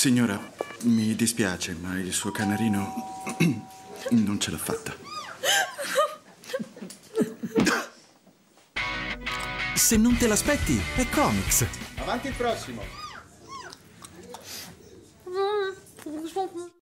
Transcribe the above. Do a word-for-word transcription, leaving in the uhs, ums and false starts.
Signora, mi dispiace, ma il suo canarino non ce l'ha fatta. Se non te l'aspetti, è Comics. Avanti il prossimo.